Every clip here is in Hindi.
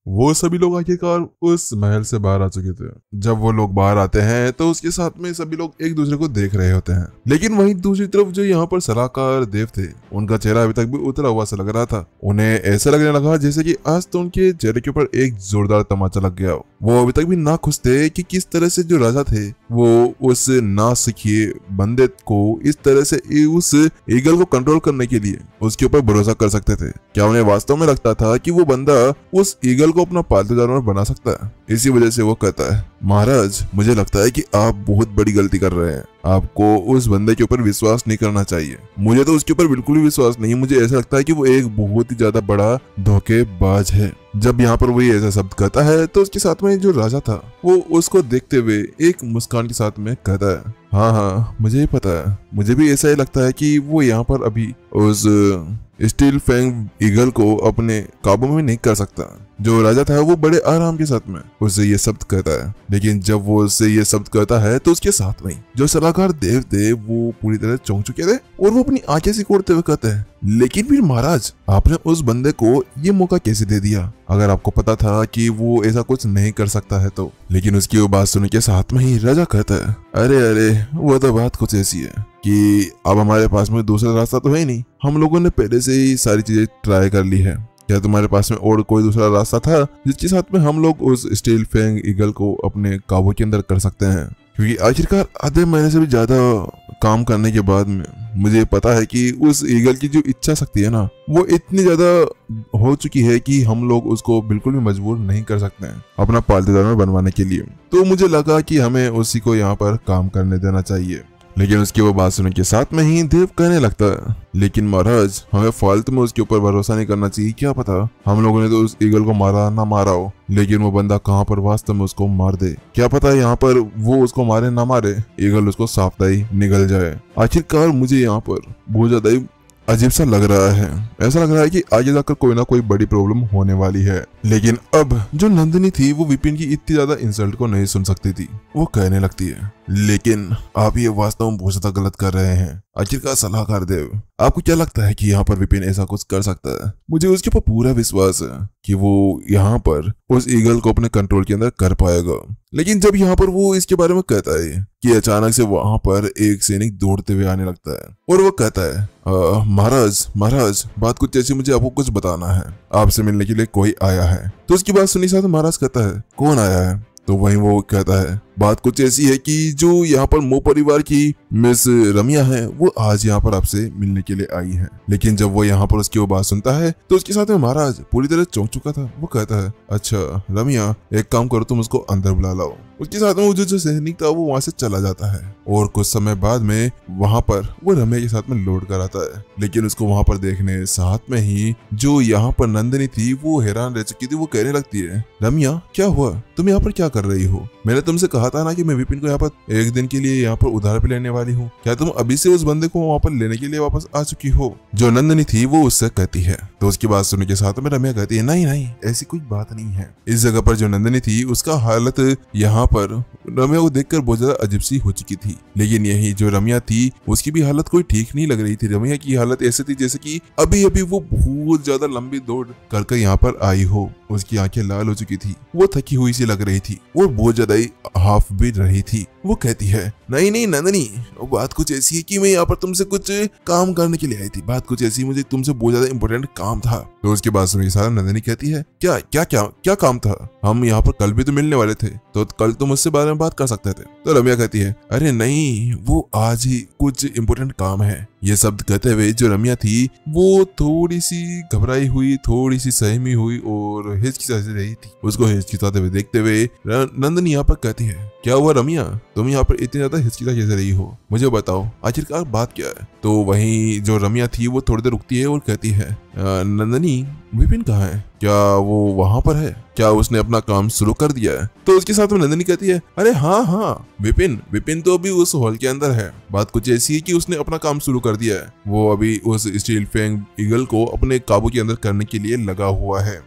वो सभी लोग आखिरकार उस महल से बाहर आ चुके थे। जब वो लोग बाहर आते हैं तो उसके साथ में सभी लोग एक दूसरे को देख रहे होते हैं, लेकिन वहीं दूसरी तरफ जो यहाँ पर सलाहकार देव थे, उनका चेहरा अभी तक भी उतरा हुआ सा लग रहा था। उन्हें ऐसा लगने लगा जैसे कि आज तो उनके चेहरे के ऊपर एक जोरदार तमाचा लग गया हो। वो अभी तक भी ना खुश थे कि किस तरह से जो राजा थे वो उस ना सीखे बंदे को इस तरह से उस ईगल को कंट्रोल करने के लिए उसके ऊपर भरोसा कर सकते थे। क्या उन्हें वास्तव में लगता था कि वो बंदा उस ईगल को अपना पालतू जानवर बना सकता है? इसी वजह से वो कहता है, महाराज मुझे लगता है कि आप बहुत बड़ी गलती कर रहे हैं। आपको उस बंदे के ऊपर विश्वास नहीं करना चाहिए। मुझे तो उसके ऊपर बिल्कुल भी विश्वास नहीं है। मुझे ऐसा लगता है कि वो एक बहुत ही ज्यादा बड़ा धोखेबाज है। जब यहाँ पर वही ऐसा शब्द कहता है तो उसके साथ में जो राजा था वो उसको देखते हुए एक मुस्कान के साथ में कहता है, हाँ हाँ मुझे ही पता है। मुझे भी ऐसा ही लगता है कि वो यहाँ पर अभी उस स्टील फैंग ईगल को अपने काबू में नहीं कर सकता। जो राजा था वो बड़े आराम के साथ में उससे ये शब्द कहता है, लेकिन जब वो उससे ये शब्द कहता है तो उसके साथ में जो सलाहकार देव थे वो पूरी तरह चौंक चुके थे और वो अपनी आंखें सिकोड़ते हुए कहते हैं, लेकिन फिर महाराज आपने उस बंदे को ये मौका कैसे दे दिया? अगर आपको पता था कि वो ऐसा कुछ नहीं कर सकता है तो। लेकिन उसकी वो बात सुनने के साथ में ही राजा कहता है, अरे अरे वो तो बात कुछ ऐसी है कि अब हमारे पास में दूसरा रास्ता तो है ही नहीं। हम लोगों ने पहले से ही सारी चीजें ट्राई कर ली है। क्या तुम्हारे पास में और कोई दूसरा रास्ता था जिसके साथ में हम लोग उस स्टील फैंग ईगल को अपने काबू के अंदर कर सकते हैं? क्योंकि आखिरकार आधे महीने से भी ज्यादा काम करने के बाद में मुझे पता है कि उस ईगल की जो इच्छा शक्ति है ना वो इतनी ज्यादा हो चुकी है कि हम लोग उसको बिल्कुल भी मजबूर नहीं कर सकते हैं अपना पालतू जानवर बनवाने के लिए। तो मुझे लगा कि हमें उसी को यहाँ पर काम करने देना चाहिए। लेकिन उसकी वो बात सुनने के साथ में ही देव कहने लगता है, लेकिन महाराज हमें फालतू में उसके ऊपर भरोसा नहीं करना चाहिए। क्या पता हम लोगों ने तो उस ईगल को मारा ना मारा हो, लेकिन वो बंदा कहाँ पर वास्तव में उसको मार दे। क्या पता यहाँ पर वो उसको मारे ना मारे, ईगल उसको साफताई निगल जाए। आखिरकार मुझे यहाँ पर बहुत ज्यादा ही अजीब सा लग रहा है। ऐसा लग रहा है कि आगे जाकर कोई ना कोई बड़ी प्रॉब्लम होने वाली है। लेकिन अब जो नंदिनी थी वो विपिन की इतनी ज्यादा इंसल्ट को नहीं सुन सकती थी। वो कहने लगती है, लेकिन आप ये वास्तव में बहुत ज्यादा गलत कर रहे हैं। आखिरकार सलाहकार देव आपको क्या लगता है कि यहाँ पर विपिन ऐसा कुछ कर सकता है? मुझे उसके ऊपर पूरा विश्वास है कि वो यहाँ पर उस ईगल को अपने कंट्रोल के अंदर कर पाएगा। लेकिन जब यहाँ पर वो इसके बारे में कहता है कि अचानक से वहां पर एक सैनिक दौड़ते हुए आने लगता है और वो कहता है, महाराज महाराज बात कुछ ऐसी, मुझे आपको कुछ बताना है। आपसे मिलने के लिए कोई आया है। तो उसकी बात सुनी साथ महाराज कहता है, कौन आया है? तो वहीं वो कहता है, बात कुछ ऐसी है कि जो यहाँ पर मो परिवार की मिस रमिया है वो आज यहाँ पर आपसे मिलने के लिए आई है। लेकिन जब वो यहाँ पर उसकी वो बात सुनता है तो उसके साथ में महाराज पूरी तरह चौंक चुका था। वो कहता है, अच्छा रमिया एक काम करो, तुम उसको अंदर बुला लाओ। उसके साथ में वो जो सैनिक था वो वहां से चला जाता है और कुछ समय बाद में वहां पर वो रमिया के साथ में लौट कर आता है। लेकिन उसको वहां पर देखने साथ में ही जो यहाँ पर नंदिनी थी वो हैरान रह चुकी थी। वो कहने लगती है, रमिया क्या हुआ? तुम यहाँ पर क्या कर रही हो? मैंने तुमसे कहा था ना कि मैं विपिन को यहाँ पर एक दिन के लिए यहाँ पर उधार पे लेने वाली हूँ। क्या तुम अभी से उस बंदे को वहाँ पर लेने के लिए वापस आ चुकी हो? जो नंदिनी थी वो उससे कहती है। तो उसकी बात सुनने के साथ में रमिया कहती है, नहीं नहीं ऐसी कोई बात नहीं है। इस जगह पर जो नंदिनी थी उसका हालत यहाँ पर रमिया को देखकर बहुत ज्यादा अजीब सी हो चुकी थी। लेकिन यही जो रमिया थी उसकी भी हालत कोई ठीक नहीं लग रही थी। रमिया की हालत ऐसी थी जैसे कि अभी अभी वो बहुत ज्यादा लंबी दौड़ कर यहाँ पर आई हो। उसकी आंखें लाल हो चुकी थी, वो थकी हुई सी लग रही थी और बहुत ज्यादा ही हाफ भी रही थी। वो कहती है, नहीं नहीं नंदिनी बात कुछ ऐसी है कि मैं यहाँ पर तुमसे कुछ काम करने के लिए आई थी। बात कुछ ऐसी, मुझे तुमसे बहुत ज्यादा इंपॉर्टेंट काम था। तो उसके बाद सुनिए सारा नंदिनी कहती है, क्या क्या क्या क्या काम था? हम यहाँ पर कल भी तो मिलने वाले थे, तो कल तो मुझसे बारे में बात कर सकते थे। तो रमिया कहती है, अरे नहीं वो आज ही कुछ इंपॉर्टेंट काम है। ये शब्द कहते हुए जो रमिया थी वो थोड़ी सी घबराई हुई, थोड़ी सी सहमी हुई और हिचकिचाती रही थी। उसको हिचकिचाते हुए देखते हुए नंदिनी यहाँ पर कहती है, क्या हुआ रमिया, तुम यहाँ पर इतनी ज्यादा हिचकिचा कैसे रही हो? मुझे बताओ आखिरकार बात क्या है? तो वहीं जो रमिया थी वो थोड़ी देर रुकती है और कहती है, नंदिनी विपिन कहाँ है? क्या वो वहां पर है? क्या उसने अपना काम शुरू कर दिया है? तो उसके साथ में नंदिनी कहती है, अरे हाँ हाँ विपिन तो अभी उस हॉल के अंदर है। बात कुछ ऐसी है कि उसने अपना काम शुरू कर दिया है। वो अभी उस स्टील फैंग ईगल को अपने काबू के अंदर करने के लिए लगा हुआ है।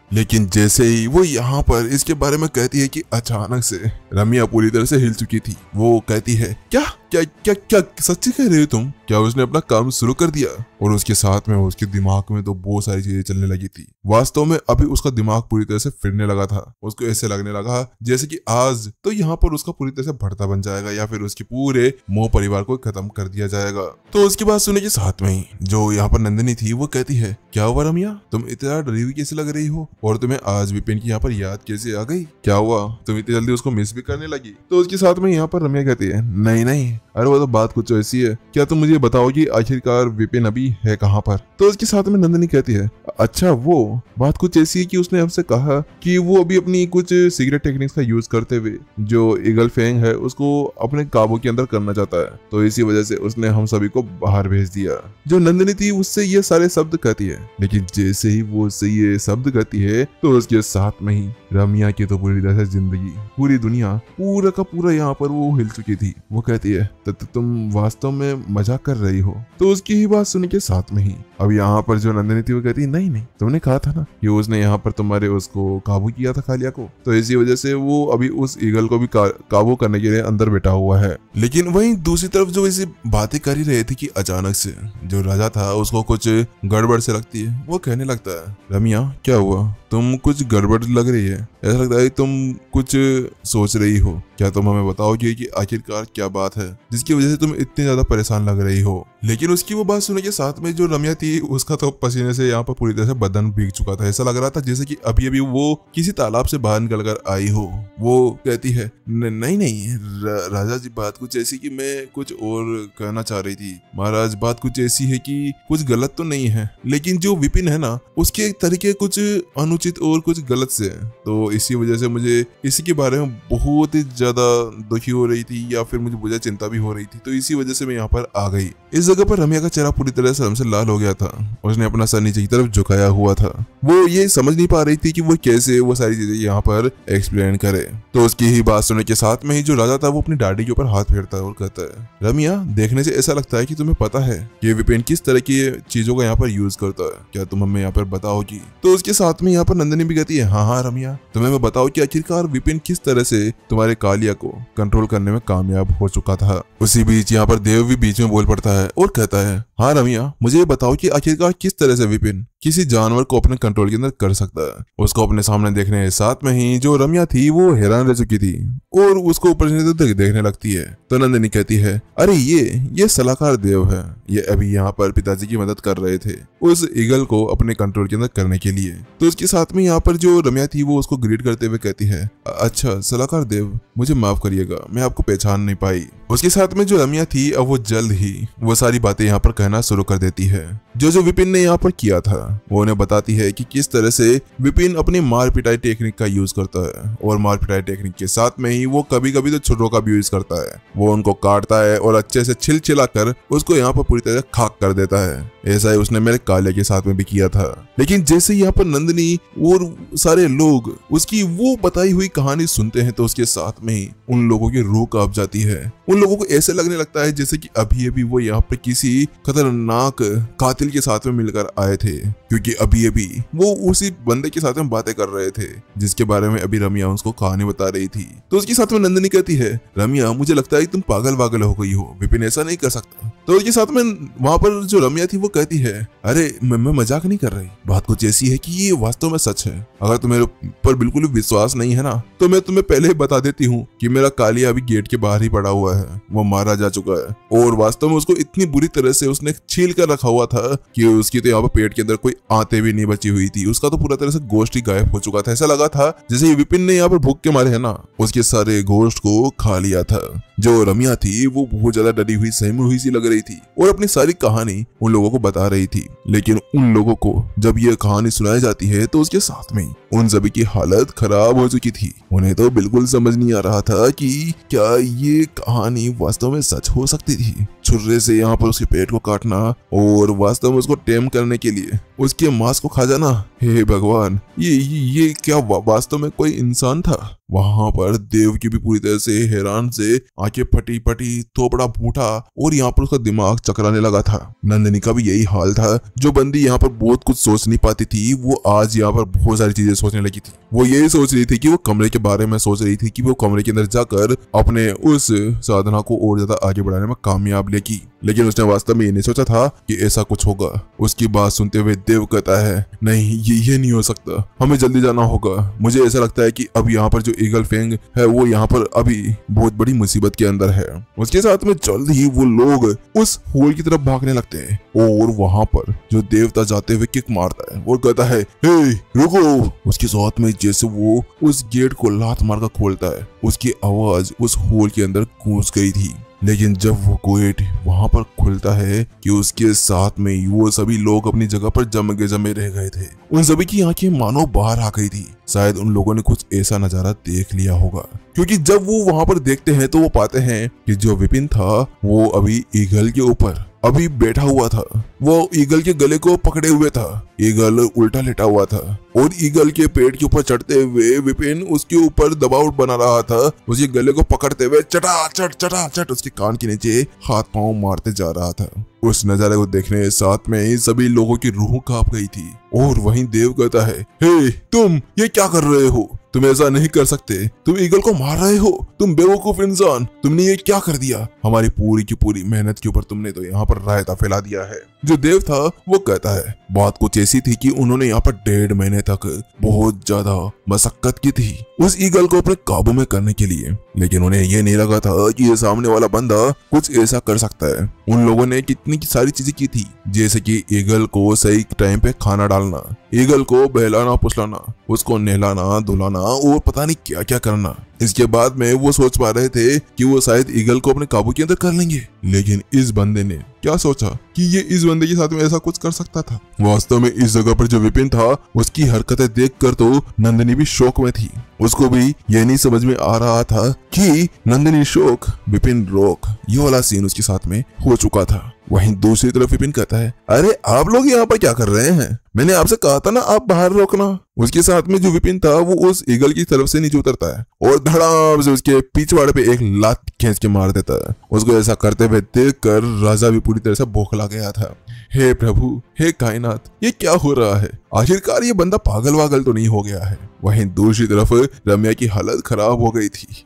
लेकिन जैसे ही वो यहाँ पर इसके बारे में कहती है कि अचानक से रमिया पूरी तरह से हिल चुकी थी। वो कहती है क्या क्या क्या क्या सच्ची कह रहे हो तुम? क्या उसने अपना काम शुरू कर दिया? और उसके साथ में उसके दिमाग में तो बहुत सारी चीजें चलने लगी थी। वास्तव में अभी उसका दिमाग पूरी तरह से फिरने लगा था। उसको ऐसे लगने लगा जैसे कि आज तो यहाँ पर उसका पूरी तरह से भर्ता बन जाएगा या फिर उसके पूरे मोह परिवार को खत्म कर दिया जाएगा। तो उसकी बात सुनने के साथ में ही जो यहाँ पर नंदिनी थी वो कहती है क्या हुआ रमिया, तुम इतना डरी हुई कैसे लग रही हो और तुम्हें आज विपिन की यहाँ पर याद कैसे आ गई? क्या हुआ, तुम इतनी जल्दी उसको मिस भी करने लगी? तो उसके साथ में यहाँ पर रमिया कहती है नहीं नहीं, अरे वो तो बात कुछ ऐसी है, क्या तुम मुझे बताओगी आखिरकार विपिन अभी है कहाँ पर? तो उसके साथ में नंदिनी कहती है अच्छा वो बात कुछ ऐसी है कि उसने हमसे कहा कि वो अभी अपनी कुछ सीक्रेट टेक्निक्स का यूज करते हुए जो ईगल फेंग है उसको अपने काबू के अंदर करना चाहता है, तो इसी वजह से उसने हम सभी को बाहर भेज दिया। जो नंदिनी थी उससे ये सारे शब्द कहती है, लेकिन जैसे ही वो उससे ये शब्द कहती है तो उसके साथ में ही रमिया की तो पूरी तरह से जिंदगी, पूरी दुनिया, पूरा का पूरा यहाँ पर वो हिल चुकी थी। वो कहती है तो तुम वास्तव में मजाक कर रही हो? तो उसकी ही बात सुन के साथ में ही अब यहाँ पर जो नंदिनी थी वो कहती है नहीं नहीं, तुमने कहा था ना कि उसने यहाँ पर तुम्हारे उसको काबू किया था कालिया को, तो इसी वजह से वो अभी उस ईगल को भी काबू करने के लिए अंदर बैठा हुआ है। लेकिन वहीं दूसरी तरफ जो ऐसी बातें कर ही रहे थे कि अचानक से जो राजा था उसको कुछ गड़बड़ से लगती है। वो कहने लगता है रमिया क्या हुआ, तुम कुछ गड़बड़ लग रही है, ऐसा लगता है तुम कुछ सोच रही हो, क्या तुम हमें बताओगे कि आखिरकार क्या बात है जिसकी वजह से तुम इतने ज्यादा परेशान लग रही हो? लेकिन उसकी वो बात सुनने के साथ में जो रमिया थी उसका तो पसीने से यहाँ पर पूरी तरह से बदन भीग चुका था। ऐसा लग रहा था जैसे कि अभी अभी वो किसी तालाब से बाहर निकल कर आई हो। वो कहती है नहीं नहीं राजा जी, बात कुछ ऐसी कि मैं कुछ और कहना चाह रही थी। महाराज बात कुछ ऐसी है कि कुछ गलत तो नहीं है, लेकिन जो विपिन है ना उसके तरीके कुछ अनुचित और कुछ गलत से है, तो इसी वजह से मुझे इसी के बारे में बहुत ही ज्यादा दुखी हो रही थी या फिर मुझे बुझा चिंता भी हो रही थी, तो इसी वजह से मैं यहाँ पर आ गई। इस जगह पर रमिया का चेहरा पूरी तरह से शर्म से लाल हो गया था। उसने अपना सर नीचे की तरफ झुकाया हुआ था। वो ये समझ नहीं पा रही थी कि वो कैसे वो सारी चीजें यहाँ पर एक्सप्लेन करे। तो उसकी ही बात सुनने के साथ में ही जो राजा था वो अपनी दाढ़ी के ऊपर हाथ फेरता है और कहता है रमिया, देखने से ऐसा लगता है कि तुम्हें पता है कि विपिन किस तरह की चीजों का यहाँ पर यूज करता है, क्या तुम हमें यहाँ पर बताओगी? तो उसके साथ में यहाँ पर नंदिनी भी कहती है हाँ रमिया, तुम्हें मैं बताओ कि आखिरकार विपिन किस तरह से तुम्हारे कालिया को कंट्रोल करने में कामयाब हो चुका था। उसी बीच यहाँ पर देव भी बीच में बोल पड़ता है और कहता है हाँ रमिया, मुझे ये बताओ कि आखिरकार किस तरह से विपिन किसी जानवर को अपने कंट्रोल के अंदर कर सकता है? उसको अपने सामने देखने के साथ में ही जो रमिया थी वो हैरान रह चुकी थी और उसको ऊपर से देखने लगती है। तो नंदिनी कहती है अरे ये सलाहकार देव है, ये अभी यहाँ पर पिताजी की मदद कर रहे थे उस ईगल को अपने कंट्रोल के अंदर करने के लिए। तो उसके साथ में यहाँ पर जो रमिया थी वो उसको ग्रीट करते हुए कहती है अच्छा सलाहकार देव, मुझे माफ करिएगा, मैं आपको पहचान नहीं पाई। उसके साथ में जो रमिया थी अब वो जल्द ही वो सारी बातें यहाँ पर कहना शुरू कर देती है जो विपिन ने यहाँ पर किया था। वो उन्हें बताती है कि किस तरह से विपिन अपनी मार पिटाई टेक्निक का यूज करता है और मार पिटाई टेक्निक के साथ में ही वो कभी कभी तो छुरों का भी यूज करता है। वो उनको काटता है और अच्छे से छिलछिला कर उसको यहाँ पर पूरी तरह खाक कर देता है। ऐसा ही उसने मेरे काले के साथ में भी किया था। लेकिन जैसे यहाँ पर नंदिनी और सारे लोग उसकी वो बताई हुई कहानी सुनते हैं तो उसके साथ में ही उन लोगों की रूह कांप जाती है। उन लोगों को ऐसे लगने लगता है जैसे कि अभी अभी वो यहाँ पर किसी खतरनाक कातिल के साथ में मिलकर आए थे, क्योंकि अभी अभी वो उसी बंदे के साथ में बातें कर रहे थे जिसके बारे में अभी रमिया उसको कहानी बता रही थी। तो उसके साथ में नंदिनी कहती है रमिया, मुझे लगता है तुम पागल वागल हो गई हो, विपिन ऐसा नहीं कर सकता। तो उसके साथ में वहां पर जो रमिया थी वो कहती है अरे मैं मजाक नहीं कर रही, बात कुछ ऐसी है कि ये वास्तव में सच है। अगर तुम्हें पर बिल्कुल भी विश्वास नहीं है ना तो मैं तुम्हें पहले ही बता देती हूँ कि मेरा कालिया अभी गेट के बाहर ही पड़ा हुआ है, वो मारा जा चुका है और वास्तव में उसको इतनी बुरी तरह से उसने छील कर रखा हुआ था कि उसकी तो यहाँ पर पेट के अंदर कोई आंतें भी नहीं बची हुई थी। उसका तो पूरा तरह से गोश्त ही गायब हो चुका था। ऐसा लगा था जैसे विपिन ने यहाँ पर भूख के मारे है ना उसके सारे गोश्त को खा लिया था। जो रमिया थी वो बहुत ज्यादा डरी हुई सहमी हुई सी लग रही थी और अपनी सारी कहानी उन लोगों को बता रही थी। लेकिन उन लोगों को जब ये कहानी सुनाई जाती है तो उसके साथ में उन सभी की हालत खराब हो चुकी थी। उन्हें तो बिल्कुल समझ नहीं आ रहा था कि क्या ये कहानी वास्तव में सच हो सकती थी। छुर्रे से यहाँ पर उसके पेट को काटना और वास्तव में उसको टेम करने के लिए उसके मांस को खा जाना। हे भगवान, ये क्या वास्तव में कोई इंसान था? वहां पर देव की भी पूरी तरह से हैरान से आंखें फटी फटी, थोपड़ा फूटा और यहाँ पर उसका दिमाग चकराने लगा था। नंदिनी का भी यही हाल था। जो बंदी यहाँ पर बहुत कुछ सोच नहीं पाती थी, वो आज यहाँ पर बहुत सारी चीजें सोचने लगी थी। वो यही सोच रही थी कि वो कमरे के बारे में सोच रही थी कि वो कमरे के अंदर जाकर अपने उस साधना को और ज्यादा आगे बढ़ाने में कामयाब लेगी। लेकिन उसने वास्तव में ये नहीं सोचा था कि ऐसा कुछ होगा। उसकी बात सुनते हुए देव कहता है, नहीं ये नहीं हो सकता, हमें जल्दी जाना होगा। मुझे ऐसा लगता है कि अब यहाँ पर जो ईगल फेंग है वो यहाँ पर अभी बहुत बड़ी मुसीबत के अंदर है। उसके साथ में जल्द ही वो लोग उस होल की तरफ भागने लगते हैं और वहां पर जो देवता जाते हुए किक मारता है और कहता है, हे रुको। उसके साथ में जैसे वो उस गेट को लात मारकर खोलता है, उसकी आवाज उस होल के अंदर गूंज गई थी। लेकिन जब वो गेट वहां पर खुलता है कि उसके साथ में वो सभी लोग अपनी जगह पर जमे रह गए थे। उन सभी की आंखें मानो बाहर आ गई थी। शायद उन लोगों ने कुछ ऐसा नजारा देख लिया होगा, क्योंकि जब वो वहां पर देखते हैं तो वो पाते हैं कि जो विपिन था वो अभी ईगल के ऊपर अभी बैठा हुआ था। वो ईगल के गले को पकड़े हुए था। ईगल उल्टा लेटा हुआ था और ईगल के पेट के ऊपर चढ़ते हुए विपिन उसके ऊपर दबाव बना रहा था। उसके गले को पकड़ते हुए चटा उसके कान के नीचे हाथ पांव मारते जा रहा था। उस नजारे को देखने के साथ में ही सभी लोगों की रूह कांप गई थी। और वहीं देव कहता है, हे तुम ये क्या कर रहे हो? तुम ऐसा नहीं कर सकते, तुम ईगल को मार रहे हो, तुम बेवकूफ इंसान, तुमने ये क्या कर दिया? हमारी पूरी की पूरी मेहनत के ऊपर तुमने तो यहाँ पर रायता फैला दिया है। जो देव था वो कहता है, बात कुछ ऐसी थी कि उन्होंने यहाँ पर 1.5 महीने तक बहुत ज्यादा मशक्कत की थी उस ईगल को अपने काबू में करने के लिए, लेकिन उन्हें ये नहीं लगा था कि ये सामने वाला बंदा कुछ ऐसा कर सकता है। उन लोगों ने कितनी सारी चीजें की थी, जैसे कि ईगल को सही टाइम पे खाना डालना, ईगल को बहलाना फुसलाना, उसको नहलाना धुलाना और पता नहीं क्या क्या करना। इसके बाद में वो सोच पा रहे थे कि वो शायद ईगल को अपने काबू के अंदर कर लेंगे, लेकिन इस बंदे ने क्या सोचा कि ये इस बंदे के साथ में ऐसा कुछ कर सकता था। वास्तव में इस जगह पर जो विपिन था उसकी हरकतें देखकर तो नंदिनी भी शौक में थी। उसको भी ये नहीं समझ में आ रहा था कि नंदिनी शोक विपिन रोक, ये वाला सीन उसके साथ में हो चुका था। वहीं दूसरी तरफ विपिन कहता है, अरे आप लोग यहाँ पर क्या कर रहे हैं? मैंने आपसे कहा था ना आप बाहर रोकना। उसके साथ में जो विपिन था वो उस ईगल की तरफ से नीचे उतरता है और धड़ाम से उसके पिछवाड़े पे एक लात खींच के मार देता है। उसको ऐसा करते हुए देखकर राजा भी पूरी तरह से बौखला गया था। हे प्रभु, हे कायनात, ये क्या हो रहा है? आखिरकार ये बंदा पागल वागल तो नहीं हो गया है? वहीं दूसरी तरफ रम्या की हालत खराब हो गई थी।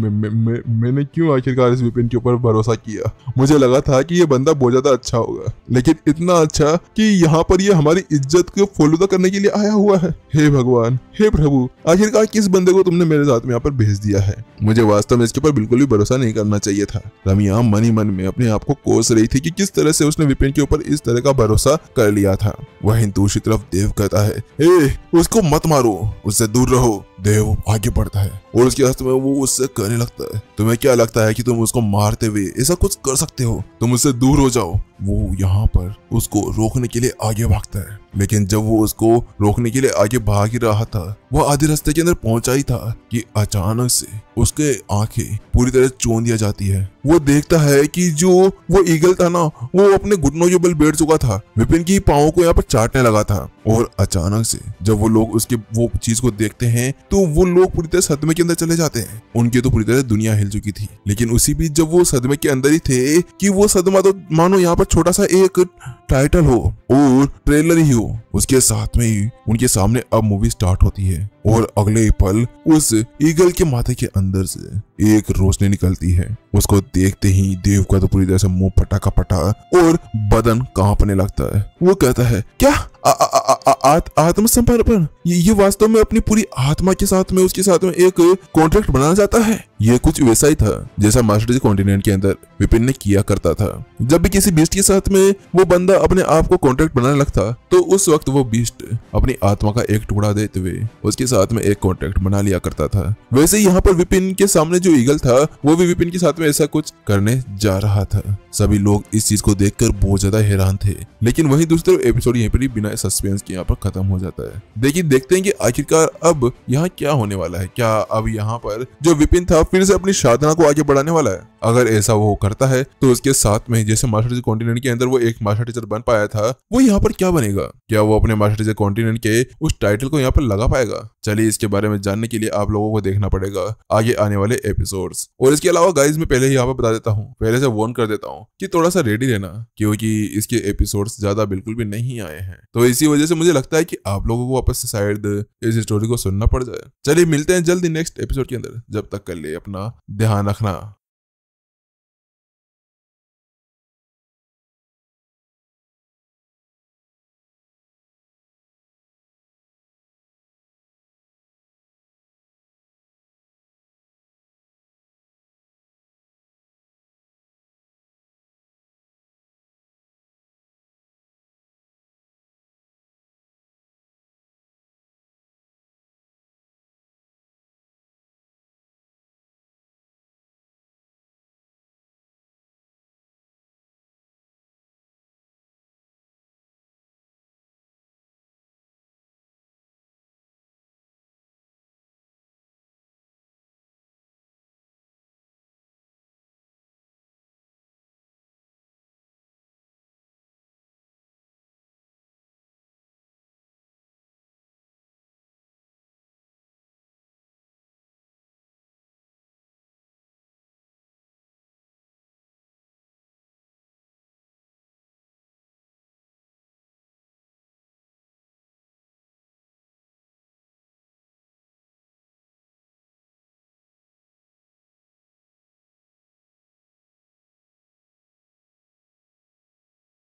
मैंने क्यों आखिरकार इस विपिन के ऊपर भरोसा किया? मुझे लगा था कि ये बंदा बहुत ज्यादा अच्छा होगा, लेकिन इतना अच्छा कि यहाँ पर ये हमारी इज्जत को फलूदा करने के लिए आया हुआ है। हे भगवान, हे प्रभु, आखिरकार किस बंदे को तुमने मेरे साथ में यहाँ पर भेज दिया है? मुझे वास्तव में इसके ऊपर बिल्कुल भी भरोसा नहीं करना चाहिए था। रम्या मन ही मन में अपने आप को कोस रही थी कि किस तरह से उसने विपिन के ऊपर इस तरह का भरोसा कर लिया था। वहीं दूसरी तरफ देव कहता है, उसको मत मारो, उससे दूर रहो। देव आगे बढ़ता है और उसके हाथ में वो उससे कहने लगता है, तुम्हें क्या लगता है कि तुम उसको मारते हुए ऐसा कुछ कर सकते हो? तुम उससे दूर हो जाओ। वो यहाँ पर उसको रोकने के लिए आगे भागता है, लेकिन जब वो उसको रोकने के लिए आगे भाग ही रहा था, वो आधे रास्ते के अंदर पहुंचा ही था कि अचानक से उसके आंखें पूरी तरह चौंध दिया जाती है। वो देखता है कि जो वो ईगल था ना, वो अपने घुटनों के बल बैठ चुका था, विपिन की पांवों को यहाँ पर चाटने लगा था। और अचानक से जब वो लोग उसके वो चीज को देखते हैं तो वो लोग पूरी तरह सदमे के अंदर चले जाते हैं। उनकी तो पूरी तरह दुनिया हिल चुकी थी, लेकिन उसी बीच जब वो सदमे के अंदर ही थे कि वो सदमा तो मानो यहाँ पर छोटा सा एक टाइटल हो और ट्रेलर ही हो, उसके साथ में ही उनके सामने अब मूवी स्टार्ट होती है और अगले ही पल उस ईगल के माथे के अंदर से एक रोशनी निकलती है। उसको देखते ही देव का तो पूरी तरह से मुंह फटा का फटा और बदन कांपने लगता है। वो कहता है, क्या आत्मसमर्पण? ये वास्तव में अपनी पूरी आत्मा के साथ में उसके साथ में एक कॉन्ट्रैक्ट बनाना चाहता है। ये कुछ वैसा ही था जैसा मास्टर कॉन्टिनेंट के अंदर विपिन ने किया करता था। जब भी किसी बीस्ट के साथ में वो बंदा अपने आप को कॉन्ट्रैक्ट बनाने लगता तो उस वक्त वो बीस्ट अपनी आत्मा का एक टुकड़ा देते हुए उसके साथ में एक कॉन्ट्रैक्ट बना लिया करता था। वैसे यहाँ पर विपिन के सामने जो ईगल था वो भी विपिन के साथ में ऐसा कुछ करने जा रहा था। सभी लोग इस चीज को देखकर बहुत ज्यादा हैरान थे, लेकिन वहीं दूसरे एपिसोड यहीं पर ही बिना सस्पेंस के यहाँ पर खत्म हो जाता है। देखिए देखते हैं कि आखिरकार अब यहाँ क्या होने वाला है। क्या अब यहाँ पर जो विपिन था फिर से अपनी साधना को आगे बढ़ाने वाला है? अगर ऐसा वो करता है तो उसके साथ में जैसे मास्टर टीचर कॉन्टिनेंट के अंदर वो एक मास्टर टीचर बन पाया था, वो यहाँ पर क्या बनेगा? क्या वो अपने मास्टर टीचर कॉन्टिनेंट के उस टाइटल को यहाँ पर लगा पाएगा? चलिए इसके बारे में जानने के लिए आप लोगों को देखना पड़ेगा आगे आने वाले एपिसोड्स। और इसके अलावा गाइज मैं पहले ही यहाँ पर बता देता हूँ, पहले से वार्न कर देता हूँ कि थोड़ा सा रेडी रहना, क्योंकि इसके एपिसोड्स ज्यादा बिल्कुल भी नहीं आए हैं। तो इसी वजह से मुझे लगता है कि आप लोगों को वापस से शायद इस स्टोरी को सुनना पड़ जाए। चलिए मिलते हैं जल्दी नेक्स्ट एपिसोड के अंदर, जब तक के लिए अपना ध्यान रखना।